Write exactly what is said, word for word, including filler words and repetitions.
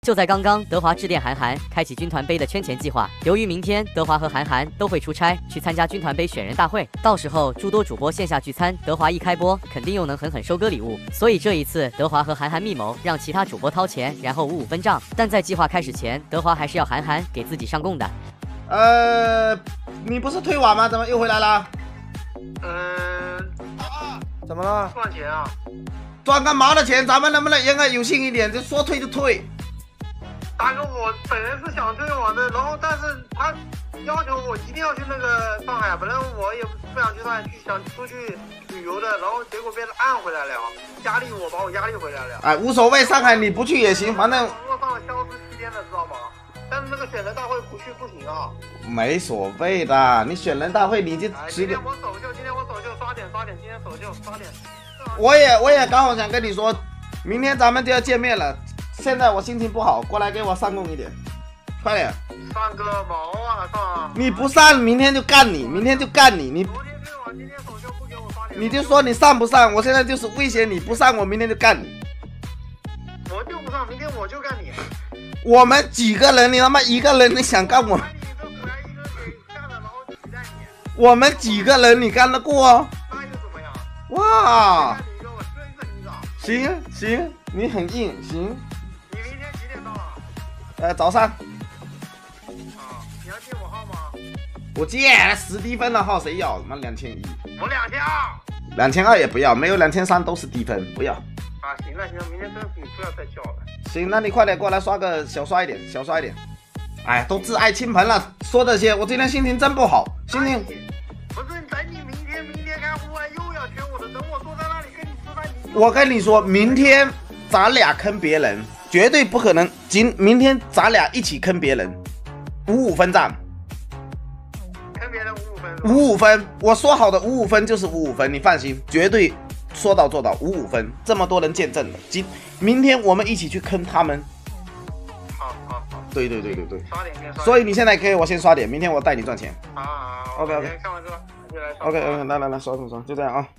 就在刚刚，德华致电韩寒，开启军团杯的圈钱计划。由于明天德华和韩寒都会出差去参加军团杯选人大会，到时候诸多主播线下聚餐，德华一开播，肯定又能狠狠收割礼物。所以这一次，德华和韩寒密谋，让其他主播掏钱，然后五五分账。但在计划开始前，德华还是要韩寒给自己上供的。 呃，你不是退网吗？怎么又回来了？ 嗯、 呃，怎么了？ 赚钱啊！ 赚干嘛的钱？咱们能不能言而有信一点？就说退就退。 大哥，我本人是想退网的，然后但是他要求我一定要去那个上海，本来我也不想去上海，去想出去旅游的，然后结果被按回来了，压力我把我压力回来了。 哎，无所谓，上海你不去也行，反正网络上消失七天了，知道吗？但是那个选人大会不去不行啊。 没所谓的，你选人大会你就随便。 今天我走秀，今天我走秀刷点刷点，今天走秀刷点。 我也我也刚好想跟你说，明天咱们就要见面了。现在我心情不好，过来给我上供一点，快点。 上个毛啊上！ 你不上，明天就干你，明天就干你，你。 昨天退网，今天走秀不给我刷点。 你就说你上不上？我现在就是威胁你，不上我明天就干你。 我就不上，明天我就干你。 我们几个人，你他妈一个人你想干我？我们几个人你干得过？ 那又怎么样？ 哇！行行，你很硬，行。 你明天几点到啊？ 呃，早上。 啊，你要借我号吗？ 我借十低分的号谁要？他妈两千一。 我两千二。 两千二也不要，没有两千三都是低分，不要。 啊，行了行了，明天真你不要再叫了。 行，那你快点过来刷个小刷一点，小刷一点。哎，都挚爱倾盆了，说这些，我今天心情真不好，心情。 不是等你明天，明天开户外又要缺我的，等我坐在那里跟你吃饭，你。 我跟你说，明天咱俩坑别人，绝对不可能。今明天咱俩一起坑别人，五五分账。 坑别人五五分。 五五分，我说好的五五分就是五五分，你放心，绝对。说到做到，五五分，这么多人见证了。今明天我们一起去坑他们。 好好好， 对对对对对。 刷点刷点。 所以你现在给我先刷点，明天我带你赚钱。 好好好。 OK OK。 看完之后就来刷。 OK OK， 来来来，刷刷刷，就这样啊。